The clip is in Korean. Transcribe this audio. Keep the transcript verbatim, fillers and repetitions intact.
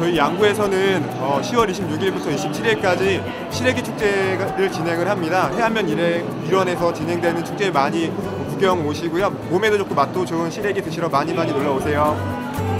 저희 양구에서는 어, 시월 이십육일부터 이십칠일까지 시래기 축제를 진행을 합니다. 해안면 일회, 일원에서 진행되는 축제에 많이 구경 오시고요. 몸에도 좋고 맛도 좋은 시래기 드시러 많이 많이 놀러 오세요.